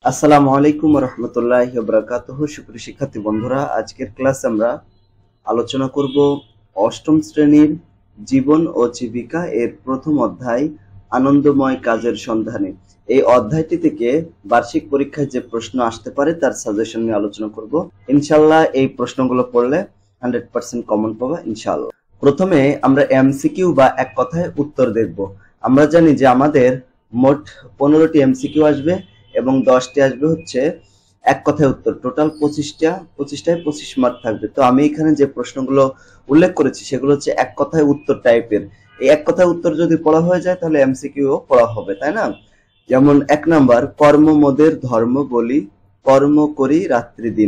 আসসালামু আলাইকুম ওয়া রাহমাতুল্লাহি ওয়া বারাকাতুহু। সুপ্রিয় শিক্ষার্থী বন্ধুরা, আজকের ক্লাসে আমরা আলোচনা করব অষ্টম শ্রেণীর জীবন ও জীবিকা এর প্রথম অধ্যায় আনন্দময় কাজের সন্ধানে। এই অধ্যায়টি থেকে বার্ষিক পরীক্ষায় যে প্রশ্ন আসতে পারে তার সাজেশন নিয়ে আলোচনা করব। ইনশাআল্লাহ এই প্রশ্নগুলো পড়লে 100% কমন পাবা ইনশাআল্লাহ। প্রথমে আমরা এমসিকিউ বা এক কথায় উত্তর দেখব। আমরা জানি যে আমাদের মোট 15টি এমসিকিউ আসবে এবং 10টি আসবে হচ্ছে এক কথায় উত্তর। টোটাল 25টায় 25 মার্ক থাকবে। তো আমি এখানে যে প্রশ্নগুলো উল্লেখ করেছি সেগুলো হচ্ছে এক কথায় উত্তর টাইপের। এই এক কথায় উত্তর যদি পড়া হয়ে যায় তাহলে এমসিকিউ পড়া হবে, তাই না? যেমন 1 নাম্বার, কর্ম মোদের ধর্ম বলি, কর্ম করি রাত্রি দিন।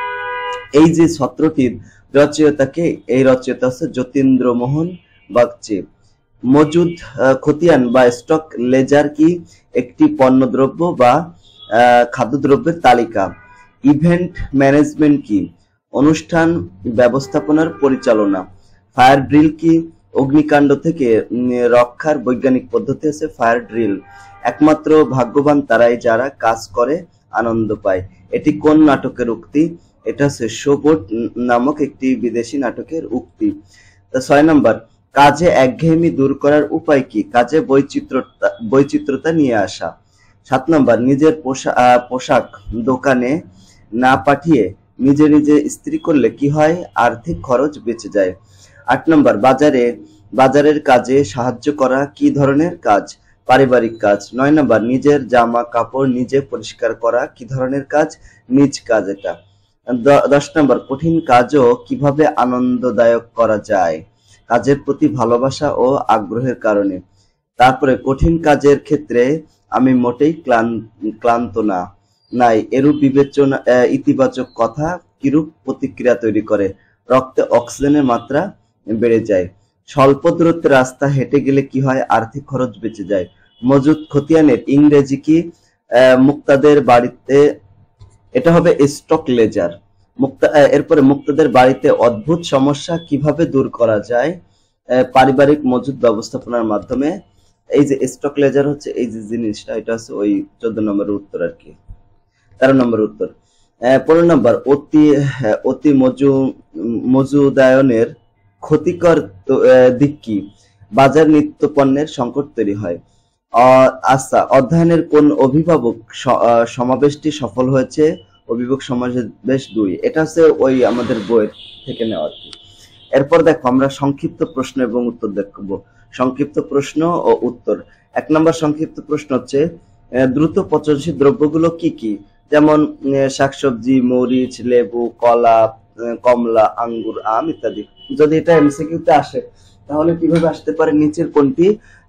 এই যে ছত্রটির রচয়িতাকে, এই রচয়িতা হচ্ছে যতীন্দ্রমোহন বাগচি। মজুদ খতিয়ান বা স্টক লেজার কি? একটি পণ্যদ্রব্য বা খাদ্যদ্রব্যের তালিকা। ইভেন্ট ম্যানেজমেন্ট কি? অনুষ্ঠান ব্যবস্থাপনার পরিচালনা। ফায়ার ড্রিল কি? অগ্নিকাণ্ড থেকে রক্ষার বৈজ্ঞানিক পদ্ধতি আছে ফায়ার ড্রিল। একমাত্র ভাগ্যবান তারাই যারা কাজ করে আনন্দ পায়। এটি কোন নাটকের উক্তি? এটা হচ্ছে শোবোট নামক একটি বিদেশি নাটকের উক্তি। 6 নাম্বার, কাজে একঘেয়েমি দূর করার উপায় কি? কাজে বৈচিত্রতা নিয়ে আসা। 7 নাম্বার, নিজের পোশাক দোকানে না পাঠিয়ে নিজে নিজে ইস্ত্রি করলে কি হয়? আর্থিক খরচ বেঁচে যায়। 8 নাম্বার, বাজারের কাজে সাহায্য করা কি ধরনের কাজ? পারিবারিক কাজ। 9 নাম্বার, নিজের জামা কাপড় নিজে পরিষ্কার করা কি ধরনের কাজ? নিজ কাজ এটা। 10 নাম্বার, কঠিন কাজও কিভাবে আনন্দদায়ক করা যায়? কাজের প্রতি ভালোবাসা ও আগ্রহের কারণে। তারপরে কঠিন কাজের ক্ষেত্রে আমি মোটেই ক্লান্ত নাই। এরূপ বিবেচনা ইতিবাচক কথা কিরূপ প্রতিক্রিয়া তৈরি করে? রক্তে অক্সিজেনের মাত্রা বেড়ে যায়। স্বল্প দূরত্বের রাস্তা হেঁটে গেলে কি হয়? আর্থিক খরচ বেঁচে যায়। মজুদ খতিয়ানের ইংরেজি কি? মুক্তাদের বাড়িতে, এটা হবে স্টক লেজার। এরপরে মুক্তাদের বাড়িতে অদ্ভুত সমস্যা কিভাবে দূর করা যায়? পারিবারিক মজুদ ব্যবস্থাপনার মাধ্যমে। এই যে স্টক লেজার হচ্ছে এই যে জিনিসটা, এটা হচ্ছে ওই 14 নম্বরের উত্তর আর কি, 13 নম্বরের উত্তর। 15 নম্বর, অতি মজুদায়নের ক্ষতিকর দিক কি? বাজার নিত্য পণ্যের সংকট তৈরি হয়। আচ্ছা, অধ্যয়নের কোন অভিভাবক সমাবেশটি সফল হয়েছে? অভিভাবক সমাবেশ 2। এটা হচ্ছে ওই আমাদের বইয়ের থেকে নেওয়া আর কি। এরপর দেখো আমরা সংক্ষিপ্ত প্রশ্ন এবং উত্তর দেখবো। সংক্ষিপ্ত প্রশ্ন ও উত্তর। 1 নম্বর সংক্ষিপ্ত প্রশ্ন হচ্ছে দ্রুত পচনশীল দ্রব্যগুলো কি কি? যেমন শাকসবজি, মরিচ, লেবু, কলা, কমলা, আঙ্গুর, আম ইত্যাদি। যদি এটা এমসিকিউতে আসে তাহলে কিভাবে আসতে পারে? নিচের কোনটি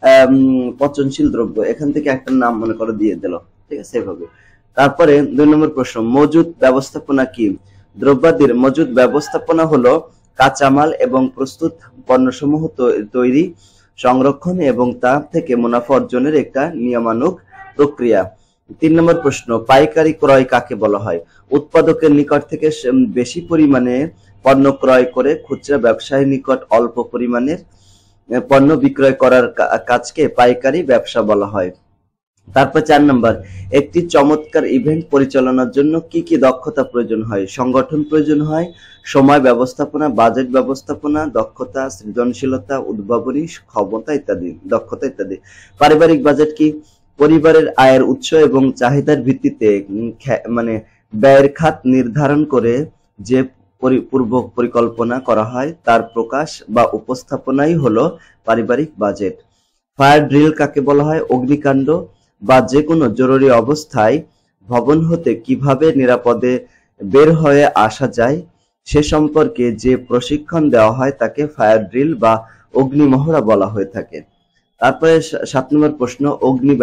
পচনশীল দ্রব্য? এখান থেকে একটা নাম মনে করে দিয়ে দিল, ঠিক আছে এভাবে। তারপরে 2 নম্বর প্রশ্ন, মজুদ ব্যবস্থাপনা কি? দ্রব্যাদির মজুদ ব্যবস্থাপনা হলো কাঁচামাল এবং প্রস্তুত পণ্যসমূহ তৈরি, সংরক্ষণ এবং তা থেকে মুনাফা অর্জনের একটা নিয়মানুগ প্রক্রিয়া। 3 নম্বর প্রশ্ন, পাইকারি ক্রয় কাকে বলা হয়? উৎপাদকের নিকট থেকে বেশি পরিমাণে পণ্য ক্রয় করে খুচরা ব্যবসায়ীর নিকট অল্প পরিমাণের পণ্য বিক্রয় করার কাজকে পাইকারি ব্যবসা বলা হয়। তারপর 4 নম্বর, একটি চমৎকার ইভেন্ট পরিচালনার জন্য কি কি দক্ষতা প্রয়োজন হয়? সংগঠন প্রয়োজন হয়, সময় ব্যবস্থাপনা, বাজেট ব্যবস্থাপনা, দক্ষতা, সৃজনশীলতা, উদ্ভাবনী ক্ষমতা ইত্যাদি, দক্ষতা ইত্যাদি। পারিবারিক বাজেট কি? পরিবারের আয়ের উৎস এবং চাহিদার ভিত্তিতে মানে ব্যয়ের খাত নির্ধারণ করে যে পূর্ব পরিকল্পনা করা হয় তার প্রকাশ বা উপস্থাপনাই হলো পারিবারিক বাজেট। ফায়ার ড্রিল কাকে বলা হয়? অগ্নিকাণ্ড বা যে কোনো জরুরি অবস্থায় ভবন হতে কিভাবে নিরাপদে বের হয়ে আসা যায় সে সম্পর্কে যে প্রশিক্ষণ দেওয়া হয় তাকে ফায়ার ড্রিল বা অগ্নিমহড়া বলা হয়ে থাকে। তারপরে 7 নম্বর প্রশ্ন, অগ্নি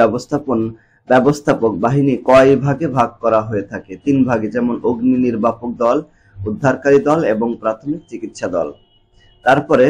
ব্যবস্থাপক বাহিনী কয় ভাগে ভাগ করা হয়ে থাকে? 3 ভাগে, যেমন অগ্নি নির্বাপক দল, উদ্ধারকারী দল এবং প্রাথমিক চিকিৎসা দল। তারপরে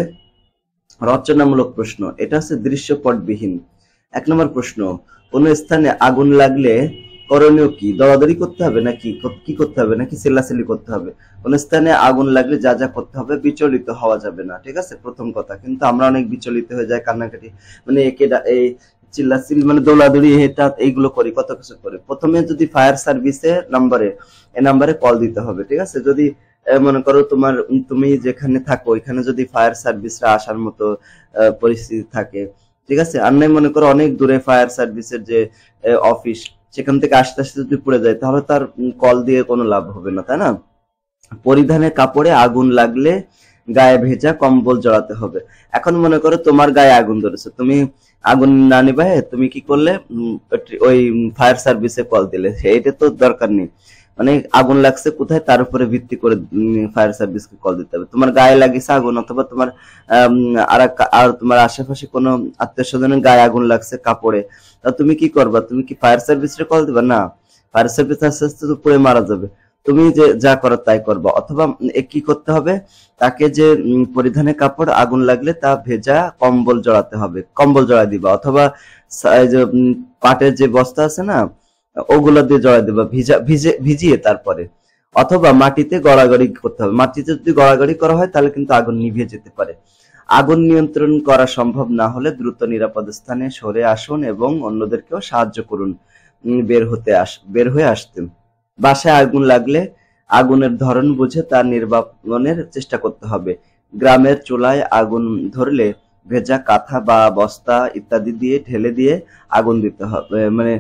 রচনামূলক প্রশ্ন, এটা হচ্ছে দৃশ্যপটবিহীন। 1 নম্বর প্রশ্ন, কোন স্থানে আগুন লাগলে করণীয় কি? দরাদরি করতে হবে নাকি কি করতে হবে, নাকি চিল্লাচিল্লি করতে হবে? কোন স্থানে আগুন লাগলে যা যা করতে হবে? বিচলিত হওয়া যাবে না, ঠিক আছে প্রথম কথা। কিন্তু আমরা অনেক বিচলিত হয়ে যায়, কান্নাকাটি, মানে এই চিল্লাচিল্লি মানে দৌড়াদৌড়ি এটা এইগুলো করি, কত কিছু করি। প্রথমে যদি ফায়ার সার্ভিসের নাম্বারে কল দিতে হবে, ঠিক আছে। যদি মনে করো তুমি যেখানে থাকো ওইখানে যদি ফায়ার সার্ভিসরা আসার মতো পরিস্থিতি থাকে, ঠিক আছে। আর নাই মনে করো অনেক দূরে ফায়ার সার্ভিসের যে অফিস, সেখান থেকে আস্তে আস্তে যদি পড়ে যায় তাহলে তার কল দিয়ে কোনো লাভ হবে না, তাই না। পরিধানের কাপড়ে আগুন লাগলে গায়ে ভেজা কম্বল জড়াতে হবে। এখন মনে করো তোমার গায়ে আগুন ধরেছে, তুমি আগুন না নিভায়ে তুমি কি করলে, ওই ফায়ার সার্ভিসে কল দিলে, এটা তো দরকার নেই। মানে আগুন লাগছে কোথায় তার উপরে ভিত্তি করে ফায়ার সার্ভিসকে কল দিতে হবে। তোমার গায়ে লাগিয়েছে আগুন, অথবা তোমার আর তোমার আশেপাশে কোনো আত্মীয় স্বজনের গায়ে আগুন লাগছে কাপড়ে, তা তুমি কি করবা? তুমি কি ফায়ার সার্ভিসে কল দিবা? না, ফায়ার সার্ভিস আস্তে আস্তে তো পুড়ে মারা যাবে। তুমি যে যা করো তাই করবা। অথবা কি করতে হবে, তাকে যে পরিধানের কাপড় আগুন লাগলে তা ভেজা কম্বল জড়াতে হবে, কম্বল জড়াই দিবা। অথবা যে পাটের যে বস্তা আছে না, ওগুলো দিয়ে জড়াই দিবা ভিজিয়ে তারপরে। অথবা মাটিতে গড়াগড়ি করতে হবে। মাটিতে যদি গড়াগড়ি করা হয় তাহলে কিন্তু আগুন নিভে যেতে পারে। আগুন নিয়ন্ত্রণ করা সম্ভব না হলে দ্রুত নিরাপদ স্থানে সরে আসুন এবং অন্যদেরকেও সাহায্য করুন বের হয়ে আসতে। বাসায় আগুন লাগলে আগুনের ধরন বুঝে তার নির্বাপনের চেষ্টা করতে হবে। গ্রামের চুলায় আগুন ধরলে ভেজা কাঁথা বা বস্তা ইত্যাদি দিয়ে ঢেলে দিয়ে আগুন দিতে হবে, মানে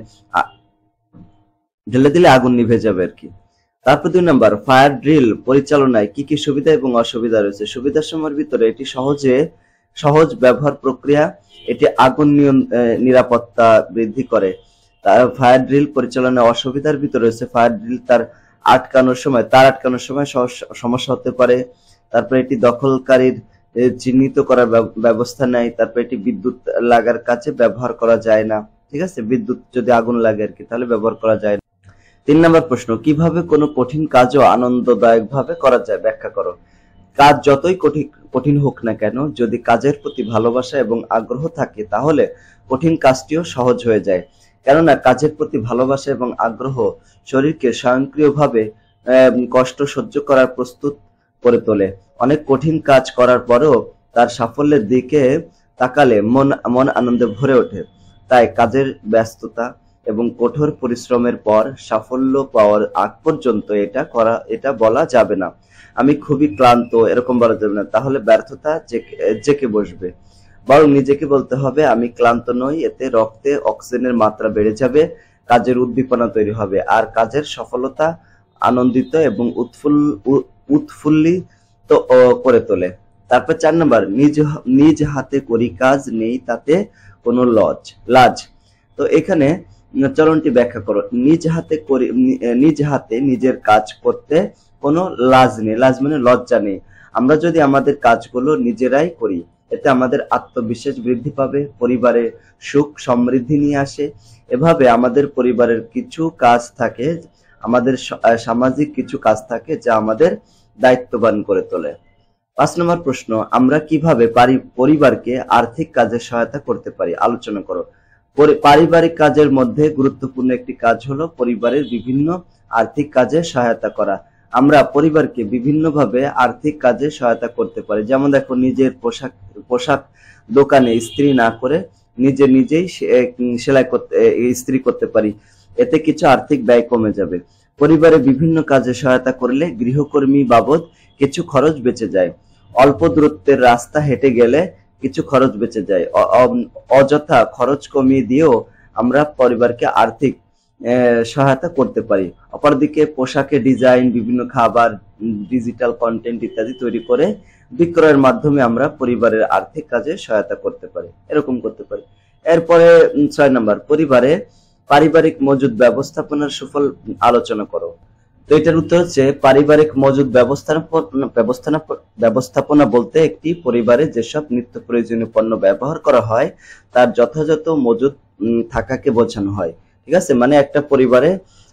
ঢেলে দিলে আগুন নিভে যাবে আর কি। তারপর 2 নম্বর, ফায়ার ড্রিল পরিচালনায় কি কি সুবিধা এবং অসুবিধা রয়েছে। সুবিধার সময়ের ভিতরে এটি সহজ ব্যবহার প্রক্রিয়া, এটি আগুন নিরাপত্তা বৃদ্ধি করে। ফায়ার ড্রিল পরিচালনায় অসুবিধার ভিতরে রয়েছে ফায়ার ড্রিল তার আটকানোর সময় সমস্যা হতে পারে। তারপরে এটি দখলকারীর চিহ্নিত করার ব্যবস্থা নেয়। তারপরে এটি বিদ্যুৎ লাগার কাছে ব্যবহার করা যায় না, ঠিক আছে। বিদ্যুৎ যদি আগুন লাগে আর কি, তাহলে ব্যবহার করা যায় না। 3 নম্বর প্রশ্ন, কিভাবে কোনো কঠিন কাজও আনন্দদায়ক ভাবে করা যায়, ব্যাখ্যা করো। কাজ যতই কঠিন হোক না কেন, যদি কাজের প্রতি ভালোবাসা এবং আগ্রহ থাকে তাহলে কঠিন কাজটিও সহজ হয়ে যায়। কেননা কাজের প্রতি ভালোবাসা এবং আগ্রহ শরীরকে স্বয়ংক্রিয়ভাবে কষ্ট সহ্য করার প্রস্তুত করে তোলে। অনেক কঠিন কাজ করার পরেও তার সাফল্যের দিকে তাকালে মন আনন্দে ভরে ওঠে। তাই কাজের ব্যস্ততা এবং কঠোর পরিশ্রমের পর সাফল্য পাওয়ার আগ পর্যন্ত এটা বলা যাবে না আমি খুবই ক্লান্ত, এরকম বলা যাবে না, তাহলে ব্যর্থতা জেকে বসবে। বরং নিজেকে বলতে হবে আমি ক্লান্ত নই, এতে রক্তে অক্সিজেনের মাত্রা বেড়ে যাবে, কাজের উদ্দীপনা তৈরি হবে, আর কাজের সফলতা আনন্দিত এবং উৎফুল্লিত করে তোলে। তারপর 4 নম্বর, নিজ হাতে করি কাজ নেই তাতে কোনো লাজ। তো এখানে চরণটি ব্যাখ্যা করো। নিজ হাতে নিজের কাজ করতে কোনো লাজ নেই। লাজ মানে লজ্জা নেই। আমরা যদি আমাদের কাজগুলো নিজেরাই করি, এতে আমাদের আত্মবিশ্বাস বৃদ্ধি পাবে, পরিবারে সুখ সমৃদ্ধি নিয়ে আসে। এভাবে আমাদের পরিবারের কিছু কাজ থাকে, আমাদের সামাজিক কিছু কাজ থাকে যা আমাদের দায়িত্ববান করে তোলে। 5 নম্বর প্রশ্ন, আমরা কিভাবে পরিবারকে আর্থিক কাজে সহায়তা করতে পারি, আলোচনা করো। পারিবারিক কাজের মধ্যে গুরুত্বপূর্ণ একটি কাজ হলো পরিবারের বিভিন্ন আর্থিক কাজে সহায়তা করা। আমরা পরিবারকে বিভিন্নভাবে আর্থিক কাজে সহায়তা করতে পারি। যেমন দেখো, নিজের পোশাক দোকানে ইস্ত্রি না করে নিজেই সেলাই ইস্ত্রি করতে পারি, এতে কিছু আর্থিক ব্যয় কমে যাবে। পরিবারে বিভিন্ন কাজে সহায়তা করলে গৃহকর্মী বাবদ কিছু খরচ বেঁচে যায়। অল্প দূরত্বের রাস্তা হেঁটে গেলে কিছু খরচ বেঁচে যায়। অযথা খরচ কমিয়ে দিয়েও আমরা পরিবারকে আর্থিক সহায়তা করতে পারি। অপরদিকে পোশাকে ডিজাইন, বিভিন্ন খাবার, ডিজিটাল কন্টেন্ট ইত্যাদি তৈরি করে বিক্রয়ের মাধ্যমে আমরা পরিবারের আর্থিক কাজে সহায়তা করতে পারি, এরকম করতে পারি। এরপরে 6 নম্বর, পারিবারিক মজুদ ব্যবস্থাপনার সুফল আলোচনা করো। তো এটার উত্তর হচ্ছে, পারিবারিক মজুদ ব্যবস্থাপনা বলতে একটি পরিবারে যেসব নিত্য প্রয়োজনীয় পণ্য ব্যবহার করা হয় তার যথাযথ মজুদ থাকাকে বোঝানো হয়, ঠিক আছে। মানে একটা পরিবারে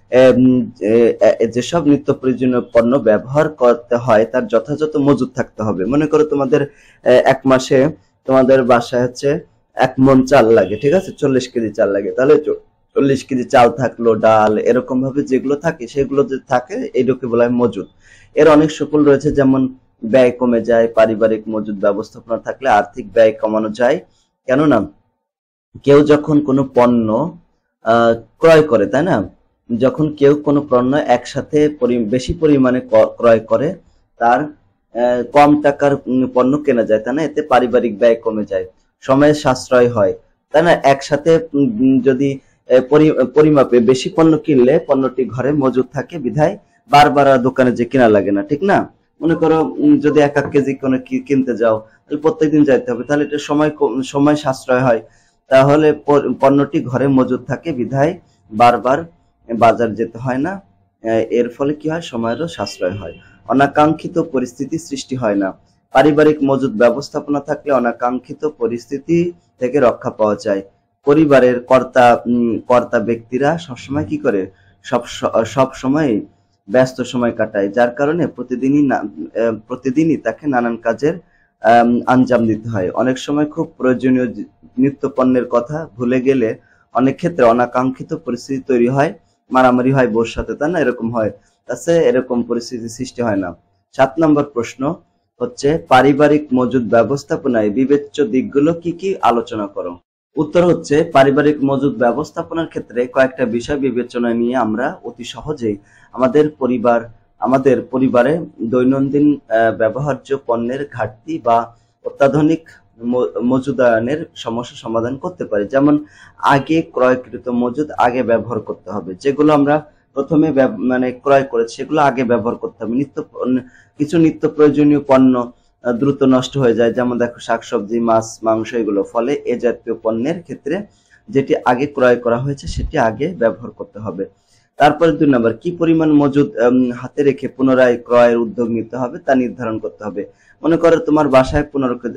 যেসব নিত্য প্রয়োজনীয় পণ্য ব্যবহার করতে হয় তার যথাযথ মজুদ থাকতে হবে। মনে করো তোমাদের 1 মাসে তোমাদের বাসায় হচ্ছে 1 মণ চাল লাগে, ঠিক আছে, 40 কেজি চাল লাগে, তাহলে 40 কেজি চাল থাকলো, ডাল, এরকম ভাবে যেগুলো থাকে সেগুলো যে থাকে এইটাকে বলা হয় মজুদ। এর অনেক সুফল রয়েছে, যেমন ব্যয় কমে যায়। পারিবারিক মজুদ ব্যবস্থাপনা থাকলে আর্থিক ব্যয় কমানো যায়, কেননা কেউ যখন কোনো পণ্য ক্রয় করে, তাই না, যখন কেউ কোনো পণ্য একসাথে বেশি পরিমাণে ক্রয় করে, তার কম টাকার পণ্য কেনা যায়, তাই না, এতে পারিবারিক ব্যয় কমে যায়, সময়ের সাশ্রয় হয়, তাই না। একসাথে যদি পরিমাপে বেশি পণ্য কিনলে পণ্যটি ঘরে মজুদ থাকে, বিধায় বারবার আর দোকানে যে কেনা লাগে না, ঠিক না। মনে করো যদি 1-1 কেজি কোনো কিনতে যাও, তাহলে প্রত্যেকদিন যাইতে হবে, তাহলে এটা সময় সাশ্রয় হয়, তাহলে পণ্যটি ঘরে মজুদ থাকে, বিধায় বারবার বাজার যেতে হয় না। এর ফলে কি হয়, সময়েরও সাশ্রয় হয়, অনাকাঙ্ক্ষিত পরিস্থিতি সৃষ্টি হয় না। পারিবারিক মজুদ ব্যবস্থাপনা থাকলে অনাকাঙ্ক্ষিত পরিস্থিতি থেকে রক্ষা পাওয়া যায়। পরিবারের কর্তা ব্যক্তিরা সবসময় কি করে, সব সময় ব্যস্ত সময় কাটায়, যার কারণে প্রতিদিনই তাকে নানান কাজের আঞ্জাম দিতে হয়। অনেক সময় খুব প্রয়োজনীয় নিত্য পণ্যের কথা ভুলে গেলে অনেক ক্ষেত্রে অনাকাঙ্ক্ষিত পরিস্থিতি তৈরি হয়, মারামারি হয় বউর সাথে, তাই না, এরকম হয়, তাতে এরকম পরিস্থিতি সৃষ্টি হয় না। 7 নম্বর প্রশ্ন হচ্ছে, পারিবারিক মজুদ ব্যবস্থাপনায় বিবেচ্য দিকগুলো কি কি, আলোচনা করো। উত্তর হচ্ছে, পারিবারিক মজুদ ব্যবস্থাপনার ক্ষেত্রে কয়েকটা বিষয় বিবেচনায় নিয়ে আমরা অতি সহজেই আমাদের পরিবারে দৈনন্দিন ব্যবহার্য পণ্যের ঘাটতি বা অত্যাধুনিক মজুদায়নের সমস্যা সমাধান করতে পারি। যেমন আগে ক্রয়কৃত মজুদ আগে ব্যবহার করতে হবে, যেগুলো আমরা প্রথমে ক্রয় করেছি সেগুলো আগে ব্যবহার করতে হবে। কিছু নিত্য প্রয়োজনীয় পণ্য দ্রুত নষ্ট হয়ে যায়, যেমন দেখো শাকসবজি, মাছ, মাংস, এগুলো, ফলে এ জাতীয় পণ্যের ক্ষেত্রে যেটি আগে ক্রয় করা হয়েছে সেটি আগে ব্যবহার করতে হবে। তারপরে 2 নম্বর, কি পরিমাণ মজুদ হাতে রেখে পুনরায় ক্রয়ের উদ্যোগ নিতে হবে তা নির্ধারণ করতে হবে। মনে করো তোমার বাসায়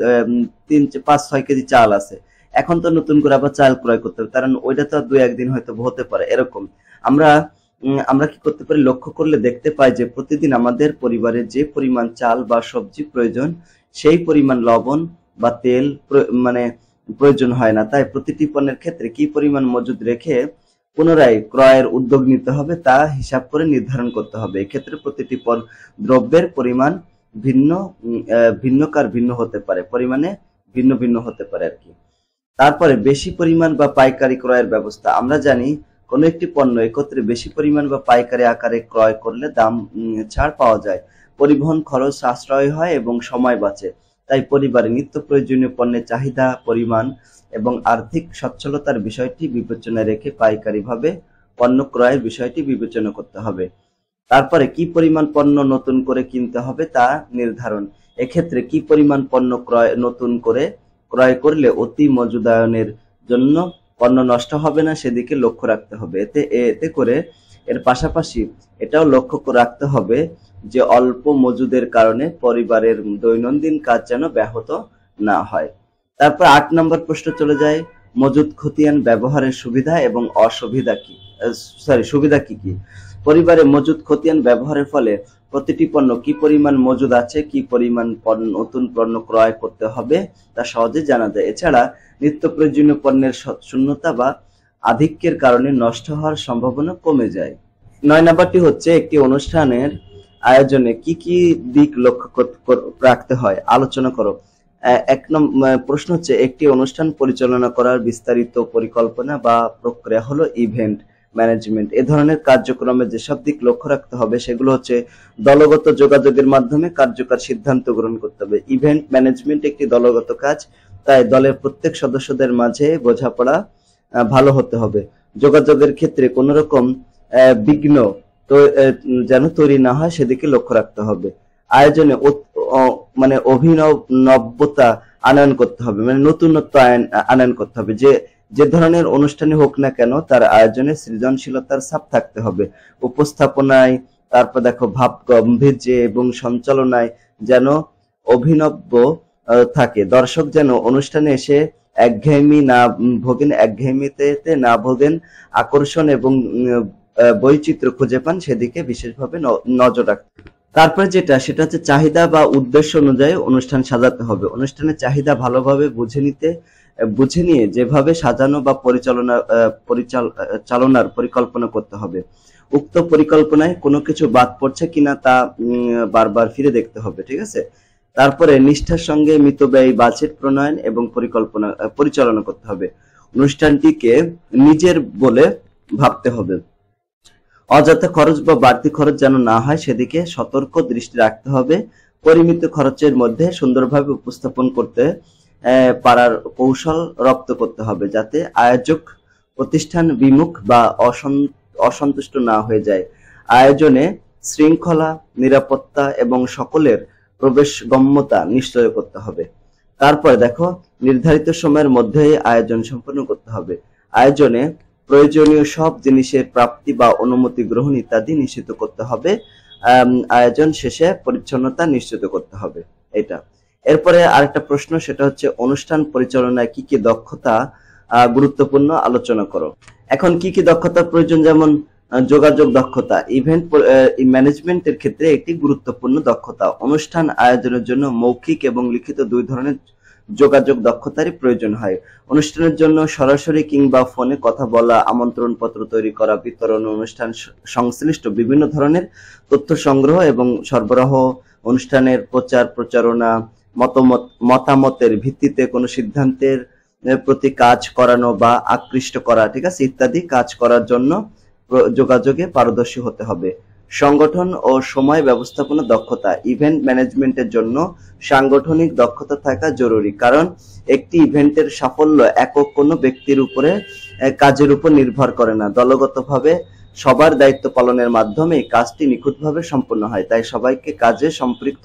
5-6 কেজি চাল আছে, এখন তো নতুন করে আবার চাল ক্রয় করতে হবে, কারণ ওইটা তো 2-1 দিন হয়তো হতে পারে। এরকম আমরা কি করতে পারি, লক্ষ্য করলে দেখতে পাই যে প্রতিদিন আমাদের পরিবারে যে পরিমাণ চাল বা সবজি প্রয়োজন, সেই পরিমাণ লবণ বা তেল প্রয়োজন হয় না। তাই প্রতিটি পণ্যের ক্ষেত্রে কি পরিমাণ মজুদ রেখে পুনরায় ক্রয়ের উদ্যোগ নিতে হবে তা হিসাব করে নির্ধারণ করতে হবে। এক্ষেত্রে প্রতিটি দ্রব্যের পরিমাণ ভিন্ন হতে পারে, পরিমাণে ভিন্ন হতে পারে আর কি। তারপরে বেশি পরিমাণ বা পাইকারি ক্রয়ের ব্যবস্থা। আমরা জানি কোনো একটি পণ্য একত্রে বেশি পরিমাণ বা পাইকারি আকারে ক্রয় করলে দাম ছাড় পাওয়া যায়, পরিবহন খরচ সাশ্রয় হয় এবং সময় বাঁচে। তাই পরিবারে নিত্য প্রয়োজনীয় পণ্যের চাহিদা, পরিমাণ এবং আর্থিক সচ্ছলতার বিষয়টি বিবেচনায় রেখে পাইকারিভাবে পণ্য ক্রয়ের বিষয়টি বিবেচনা করতে হবে। তারপরে কি পরিমাণ পণ্য নতুন করে কিনতে হবে তা নির্ধারণ। এক্ষেত্রে কি পরিমাণ পণ্য নতুন করে ক্রয় করলে অতি মজুদায়নের জন্য পণ্য নষ্ট হবে না সেদিকে লক্ষ্য রাখতে হবে। এতে করে এর পাশাপাশি এটাও লক্ষ্য রাখতে হবে যে অল্প মজুদের কারণে পরিবারের দৈনন্দিন কাজ যেন ব্যাহত না হয়। তারপর 8 নম্বর প্রশ্ন চলে যায়, মজুদ খতিয়ান ব্যবহারের সুবিধা এবং সুবিধা কি কি। পরিবারে মজুদ খতিয়ান ব্যবহারের ফলে প্রতিটি পণ্য কি পরিমাণ মজুদ আছে, কি পরিমাণ নতুন পণ্য ক্রয় করতে হবে তা সহজে জানা যায়। এছাড়া নিত্য প্রয়োজনীয় পণ্যের শূন্যতা বা আধিক্যের কারণে নষ্ট হওয়ার সম্ভাবনা কমে যায়। 9 নম্বরটি হচ্ছে, একটি অনুষ্ঠানের আয়োজনে কি কি দিক লক্ষ্য রাখতে হয়, আলোচনা করো। 1 নম্বর প্রশ্ন হচ্ছে, একটি অনুষ্ঠান পরিচালনা করার বিস্তারিত পরিকল্পনা বা প্রক্রিয়া হলো ইভেন্ট ম্যানেজমেন্ট। এ ধরনের কার্যক্রমে যেসব দিক লক্ষ্য রাখতে হবে সেগুলো হচ্ছে, দলগত যোগাযোগের মাধ্যমে কার্যকর সিদ্ধান্ত গ্রহণ করতে হবে। ইভেন্ট ম্যানেজমেন্ট একটি দলগত কাজ, তাই দলের প্রত্যেক সদস্যদের মাঝে বোঝাপড়া ভালো হতে হবে। যোগাযোগের ক্ষেত্রে কোন রকম বিঘ্ন যেন তৈরি না হয় সেদিকে লক্ষ্য রাখতে হবে। আয়োজনে অভিনবতা আনয়ন করতে হবে, নতুনত্ব আনয়ন করতে হবে। যে ধরনের অনুষ্ঠানে হোক না কেন তার আয়োজনে সৃজনশীলতার ছাপ থাকতে হবে। উপস্থাপনায়, তারপর দেখো ভাব গাম্ভীর্যে এবং সঞ্চালনায় যেন অভিনব থাকে। দর্শক যেন অনুষ্ঠানে এসে একঘেয়েমিতে না ভোগেন, আকর্ষণ এবং বৈচিত্র্য খুঁজে পান সেদিকে বিশেষভাবে নজর রাখতে। তারপরে সেটা হচ্ছে চাহিদা বা উদ্দেশ্য অনুযায়ী অনুষ্ঠান সাজাতে হবে। অনুষ্ঠানের চাহিদা ভালোভাবে বুঝে নিয়ে যেভাবে সাজানো বা চালনার পরিকল্পনা করতে হবে। উক্ত পরিকল্পনায় কোনো কিছু বাদ পড়ছে কিনা তা বারবার ফিরে দেখতে হবে, ঠিক আছে। তারপরে নিষ্ঠার সঙ্গে মিতব্যয়ী বাজেট প্রণয়ন এবং পরিচালনা করতে হবে। অনুষ্ঠানটিকে নিজের বলে ভাবতে হবে। অযথা খরচ বা বাড়তি খরচ যেন না হয় সেদিকে সতর্ক দৃষ্টি রাখতে হবে। পরিমিত খরচের মধ্যে সুন্দরভাবে উপস্থাপন করতে পারার কৌশল রপ্ত করতে হবে, যাতে আয়োজক প্রতিষ্ঠান বিমুখ বা অসন্তুষ্ট না হয়ে যায়। আয়োজনে শৃঙ্খলা, নিরাপত্তা এবং সকলের প্রবেশগম্যতা নিশ্চয় করতে হবে। তারপরে দেখো, নির্ধারিত সময়ের মধ্যে আয়োজন সম্পন্ন করতে হবে। আয়োজনে প্রয়োজনীয় সব জিনিসের প্রাপ্তি বা অনুমতি গ্রহণ ইত্যাদি নিশ্চিত করতে হবে। আয়োজন শেষে পরিচ্ছন্নতা নিশ্চিত করতে হবে। এটা এরপরে আরেকটা প্রশ্ন, সেটা হচ্ছে অনুষ্ঠান পরিচালনায় কি কি দক্ষতা গুরুত্বপূর্ণ আলোচনা করো। এখন কি কি দক্ষতার প্রয়োজন, যেমন যোগাযোগ দক্ষতা ইভেন্ট ম্যানেজমেন্টের ক্ষেত্রে একটি গুরুত্বপূর্ণ দক্ষতা। অনুষ্ঠান আয়োজনের জন্য মৌখিক এবং লিখিত দুই ধরনের যোগাযোগ দক্ষতারই প্রয়োজন হয়। অনুষ্ঠানের জন্য সরাসরি কিংবা ফোনে কথা বলা, আমন্ত্রণ পত্র তৈরি করা, বিতরণ, অনুষ্ঠান সংশ্লিষ্ট বিভিন্ন ধরনের তথ্য সংগ্রহ এবং সরবরাহ, অনুষ্ঠানের প্রচার প্রচারণা, মতামতের ভিত্তিতে কোনো সিদ্ধান্তের প্রতি কাজ করানো বা আকৃষ্ট করা, ঠিক আছে, ইত্যাদি কাজ করার জন্য যোগাযোগে পারদর্শী হতে হবে। সংগঠন ও সময় ব্যবস্থাপনা দক্ষতা ইভেন্ট ম্যানেজমেন্টের জন্য সাংগঠনিক দক্ষতা থাকা জরুরি, কারণ একটি ইভেন্টের সাফল্য একক কোনো ব্যক্তির উপরে কাজের উপর নির্ভর করে না। দলগতভাবে সবার দায়িত্ব পালনের মাধ্যমে কাজটি নিখুঁতভাবে সম্পন্ন হয়। তাই সবাইকে কাজে সম্পৃক্ত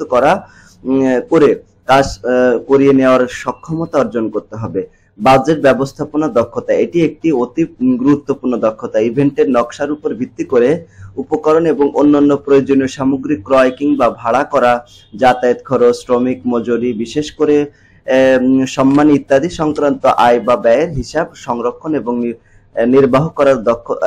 করে কাজ করিয়ে নেওয়ার সক্ষমতা অর্জন করতে হবে। বাজেট ব্যবস্থাপনা দক্ষতা এটি একটি অতি গুরুত্বপূর্ণ দক্ষতা। ইভেন্টের নকশার উপর ভিত্তি করে উপকরণ এবং অন্যান্য প্রয়োজনীয় সামগ্রী ক্রয় কিংবা ভাড়া করা, যাতায়াত খরচ, শ্রমিক মজুরি, বিশেষ করে সম্মান ইত্যাদি সংক্রান্ত আয় বা ব্যয়ের হিসাব সংরক্ষণ এবং নির্বাহ করার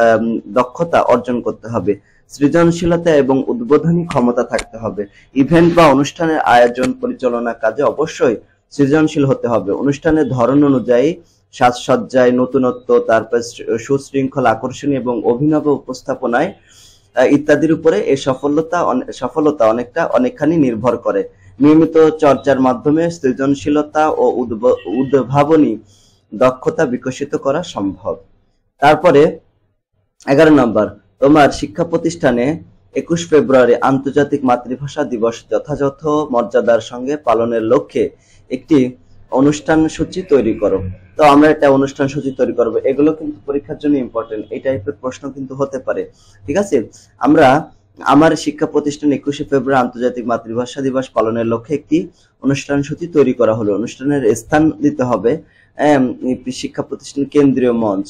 দক্ষতা অর্জন করতে হবে। সৃজনশীলতা এবং উদ্বোধনী ক্ষমতা থাকতে হবে। ইভেন্ট বা অনুষ্ঠানের আয়োজন পরিচালনা কাজে অবশ্যই সৃজনশীল হতে হবে। অনুষ্ঠানের ধরন অনুযায়ী সাজসজ্জায় নতুনত্ব, তারপর সুশৃঙ্খল, আকর্ষণীয় এবং অভিনব উপস্থাপনায় ইত্যাদির উপরে এই সফলতা অনেকখানি নির্ভর করে। নিয়মিত চর্চার মাধ্যমে সৃজনশীলতা ও উদ্ভাবনী দক্ষতা বিকশিত করা সম্ভব। তারপরে 11 নম্বর, তোমার শিক্ষা প্রতিষ্ঠানে 21 ফেব্রুয়ারি আন্তর্জাতিক মাতৃভাষা দিবস যথাযথ মর্যাদার সঙ্গে পালনের লক্ষ্যে একটি অনুষ্ঠান সূচি তৈরি করো। তো আমরা একটা অনুষ্ঠান সূচি তৈরি করব, এগুলো কিন্তু পরীক্ষার জন্য ইম্পর্টেন্ট, এই টাইপের প্রশ্ন কিন্তু হতে পারে, ঠিক আছে। আমার শিক্ষা প্রতিষ্ঠান 21 ফেব্রুয়ারি আন্তর্জাতিক মাতৃভাষা দিবস পালনের লক্ষ্যে একটি অনুষ্ঠান সূচি তৈরি করা হলো। অনুষ্ঠানের স্থান দিতে হবে শিক্ষা প্রতিষ্ঠানের কেন্দ্রীয় মঞ্চ।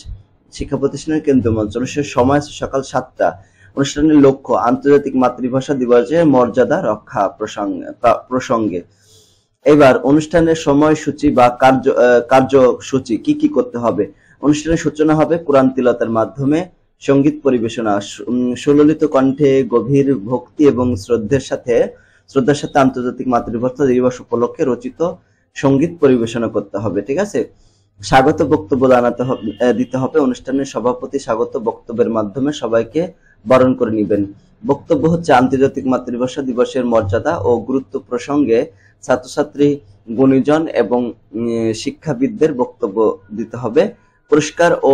অনুষ্ঠানের সময় সকাল 7টা। অনুষ্ঠানের লক্ষ্য আন্তর্জাতিক মাতৃভাষা দিবসের মর্যাদা রক্ষা প্রসঙ্গে। এবার অনুষ্ঠানের সময়সূচি বা কার্যসূচি কি কি করতে হবে। অনুষ্ঠানের সূচনা হবে কোরআন তিলাওয়াতের মাধ্যমে, সঙ্গীত পরিবেশনা, সুললিত কণ্ঠে গভীর ভক্তি এবং শ্রদ্ধার সাথে আন্তর্জাতিক মাতৃভাষা দিবস উপলক্ষে রচিত সঙ্গীত পরিবেশনা করতে হবে, ঠিক আছে। স্বাগত বক্তব্য দিতে হবে। অনুষ্ঠানের সভাপতি স্বাগত বক্তব্যের মাধ্যমে সবাইকে বরণ করে নেবেন। বক্তব্য হচ্ছে আন্তর্জাতিক মাতৃভাষা দিবসের মর্যাদা ও গুরুত্ব প্রসঙ্গে ছাত্রছাত্রী, গুণীজন এবং শিক্ষাবিদদের বক্তব্য দিতে হবে। পুরস্কার ও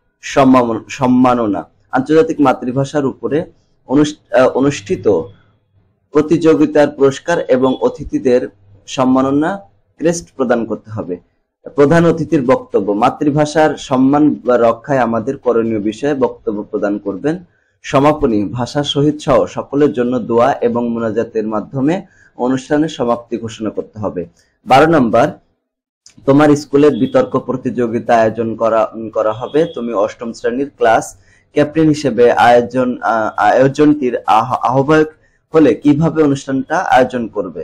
সম্মাননা আন্তর্জাতিক মাতৃভাষার উপরে অনুষ্ঠিত প্রতিযোগিতার পুরস্কার এবং অতিথিদের সম্মাননা ক্রেস্ট প্রদান করতে হবে। প্রধান অতিথির বক্তব্য মাতৃভাষার সম্মান রক্ষায় আমাদের করণীয় বিষয়ে বক্তব্য প্রদান করবেন। সমাপনী ভাষার শহীদ সহ সকলের জন্য দোয়া এবং মুনাজাতের মাধ্যমে অনুষ্ঠানের সমাপ্তি ঘোষণা করতে হবে। 12 নম্বর, তোমার স্কুলের বিতর্ক প্রতিযোগিতা আয়োজন করা হবে। তুমি 8ম শ্রেণীর ক্লাস ক্যাপ্টেন হিসেবে আয়োজনটির আহ্বায়ক হলে কিভাবে অনুষ্ঠানটা আয়োজন করবে।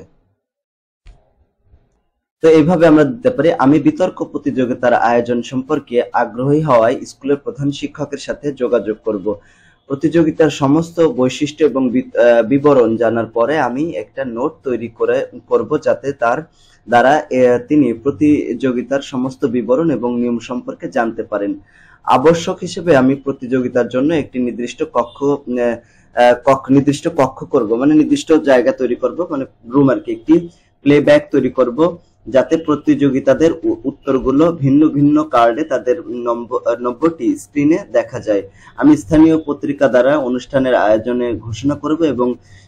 তো এইভাবে আমরা দিতে পারি, আমি বিতর্ক প্রতিযোগিতার আয়োজন সম্পর্কে আগ্রহী হওয়ায় স্কুলের প্রধান শিক্ষকের সাথে যোগাযোগ করব। প্রতিযোগিতার সমস্ত বৈশিষ্ট্য এবং বিবরণ জানার পরে আমি একটা নোট তৈরি করব, যাতে তার দ্বারা তিনি প্রতিযোগিতার সমস্ত বিবরণ এবং নিয়ম সম্পর্কে জানতে পারেন। আবশ্যক হিসেবে আমি প্রতিযোগিতার জন্য একটি নির্দিষ্ট কক্ষ করব, মানে নির্দিষ্ট জায়গা তৈরি করব, মানে রুম আর কি। একটি প্লেব্যাক তৈরি করব, যাতে প্রতিযোগিতাদের উত্তরগুলো ভিন্ন ভিন্ন কার্ডে তাদের নম্বরটি স্ক্রিনে দেখা যায়। আমি স্থানীয় পত্রিকা দ্বারা অনুষ্ঠানের আয়োজনে ঘোষণা করব এবং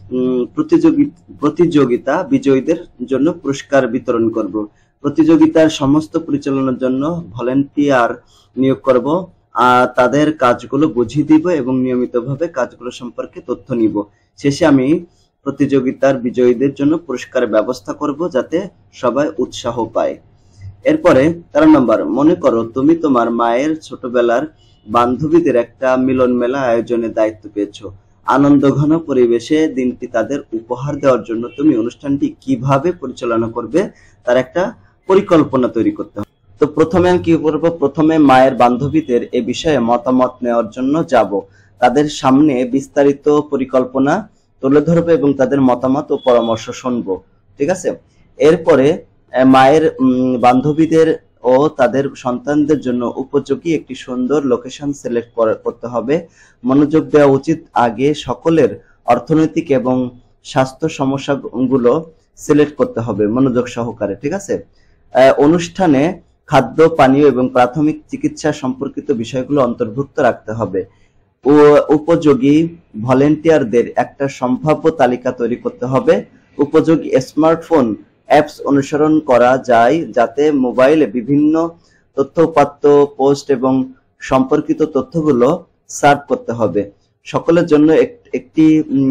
প্রতিযোগিতা বিজয়ীদের জন্য পুরস্কার বিতরণ করব। প্রতিযোগিতার সমস্ত পরিচালনার জন্য ভলেন্টিয়ার নিয়োগ করব, তাদের কাজগুলো বুঝিয়ে দিব এবং নিয়মিতভাবে কাজগুলো সম্পর্কে তথ্য নিব। শেষে আমি প্রতিযোগিতার বিজয়ীদের জন্য পুরস্কারের ব্যবস্থা করব যাতে সবাই উৎসাহ পায়। এরপরে 13 নম্বর, মনে করো তুমি তোমার মায়ের ছোটবেলার বান্ধবীদের একটা মিলন মেলা আয়োজনের দায়িত্ব পেয়েছো। আনন্দঘন পরিবেশে দিনটি তাদের উপহার দেওয়ার জন্য তুমি অনুষ্ঠানটি কিভাবে পরিচালনা করবে তার একটা পরিকল্পনা তৈরি করতে হবে। তো প্রথমে আমি কি করবো, প্রথমে মায়ের বান্ধবীদের এ বিষয়ে মতামত নেওয়ার জন্য যাব, তাদের সামনে বিস্তারিত পরিকল্পনা তুলে ধরবো এবং তাদের মতামত ও পরামর্শ শুনবো। ঠিক আছে, এরপরে মায়ের বান্ধবীদের ও তাদের সন্তানদের জন্য উপযোগী একটি সুন্দর লোকেশন সিলেক্ট করতে হবে। মনোযোগ দেওয়া উচিত আগে সকলের অর্থনৈতিক এবং স্বাস্থ্য সমস্যাগুলো সিলেক্ট করতে হবে মনোযোগ সহকারে। ঠিক আছে, অনুষ্ঠানে খাদ্য, পানীয় এবং প্রাথমিক চিকিৎসা সম্পর্কিত বিষয়গুলো অন্তর্ভুক্ত রাখতে হবে। ও উপযোগী ভলেন্টিয়ারদের একটা সম্ভাব্য তালিকা তৈরি করতে হবে। উপযোগী স্মার্টফোন অ্যাপস অনুসরণ করা যায় যাতে মোবাইলে বিভিন্ন তথ্যউপাত্ত, পোস্ট এবং সম্পর্কিত তথ্যগুলো সার্ভ করতে হবে। সকলের জন্য একটি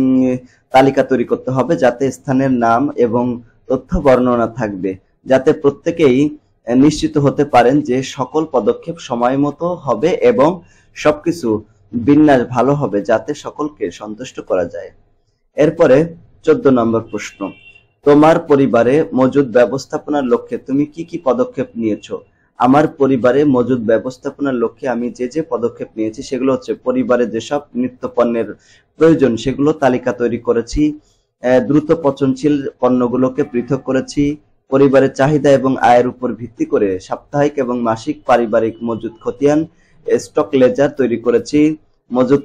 তালিকা তৈরি করতে হবে যাতে স্থানের নাম এবং তথ্য বর্ণনা থাকবে, যাতে প্রত্যেকেই নিশ্চিত হতে পারেন যে সকল পদক্ষেপ সময় মতো হবে এবং সবকিছু বিন্যাস ভালো হবে যাতে সকলকে সন্তুষ্ট করা যায়। এরপরে 14 নম্বর প্রশ্ন, তোমার পরিবারে মজুদ ব্যবস্থাপনার লক্ষ্যে তুমি কি কি পদক্ষেপ নিয়েছো? আমার পরিবারে মজুদ ব্যবস্থাপনার লক্ষ্যে আমি যে পদক্ষেপ নিয়েছি সেগুলো হচ্ছে, পরিবারে যেসব নিত্য পণ্যের প্রয়োজন সেগুলো তালিকা তৈরি করেছি, দ্রুত পচনশীল পণ্যগুলোকে পৃথক করেছি, পরিবারের চাহিদা এবং আয়ের উপর ভিত্তি করে সাপ্তাহিক এবং মাসিক পারিবারিক মজুদ খতিয়ান স্টক লেজার তৈরি করেছি। মজুদ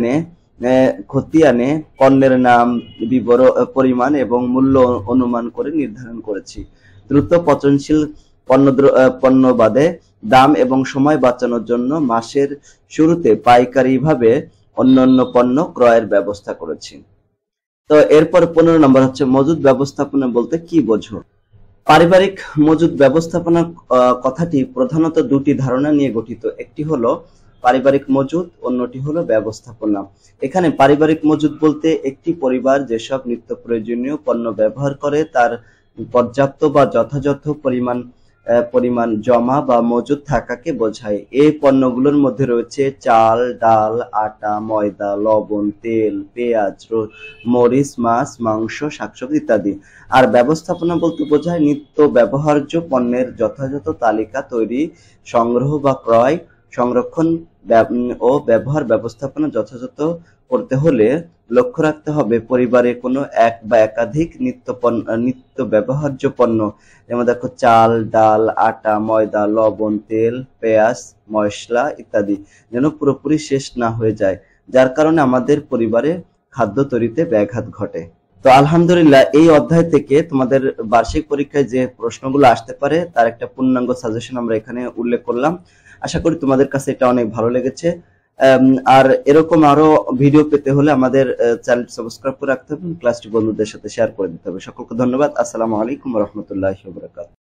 খতিয়ানে পণ্যের নাম, পরিমাণ এবং মূল্য অনুমান করে নির্ধারণ করেছি। দ্রুত পচনশীল পণ্য বাদে দাম এবং সময় বাঁচানোর জন্য মাসের শুরুতে পাইকারিভাবে অন্যান্য পণ্য ক্রয়ের ব্যবস্থা করেছি। তো এরপর 15 নম্বর হচ্ছে, মজুদ ব্যবস্থাপনা বলতে কি বোঝো? পারিবারিক মজুদ ব্যবস্থাপনা কথাটি প্রধানত দুটি ধারণা নিয়ে গঠিত। একটি হলো পারিবারিক মজুদ, অন্যটি হলো ব্যবস্থাপনা। এখানে পারিবারিক মজুদ বলতে একটি পরিবার যেসব নিত্য প্রয়োজনীয় পণ্য ব্যবহার করে তার পর্যাপ্ত বা যথাযথ পরিমাণ জমা বা মজুদ থাকাকে বোঝায়। এই পণ্যগুলোর মধ্যে রয়েছে চাল, ডাল, আটা, ময়দা, লবণ, তেল, পেঁয়াজ, মরিচ, মাছ, মাংস, শাকসবজি ইত্যাদি। আর ব্যবস্থাপনা বলতে বোঝায় নিত্য ব্যবহার্য পণ্যের যথাযথ তালিকা তৈরি, সংগ্রহ বা ক্রয়, সংরক্ষণ ও ব্যবহার। ব্যবস্থাপনা যথাযথ করতে হলে লক্ষ্য রাখতে হবে পরিবারে কোনো এক বা একাধিক নিত্য ব্যবহার্য পণ্য, যেমন দেখো চাল, ডাল, আটা, ময়দা, লবণ, তেল, পেঁয়াজ, মশলা ইত্যাদি যেন পুরোপুরি শেষ না হয়ে যায়, যার কারণে আমাদের পরিবারে খাদ্য তৈরিতে ব্যাঘাত ঘটে। তো আলহামদুলিল্লাহ, এই অধ্যায় থেকে তোমাদের বার্ষিক পরীক্ষায় যে প্রশ্নগুলো আসতে পারে তার একটা পূর্ণাঙ্গ সাজেশন আমরা এখানে উল্লেখ করলাম। আশা করি তোমাদের কাছে এটা অনেক ভালো লেগেছে। আর এরকম আরো ভিডিও পেতে হলে আমাদের চ্যানেল সাবস্ক্রাইব করে রাখতে হবে, ক্লাসটি বন্ধুদের সাথে শেয়ার করে দিতে হবে। সকলকে ধন্যবাদ। আসসালামু আলাইকুম ওয়া রাহমাতুল্লাহি ওয়া বারাকাতুহু।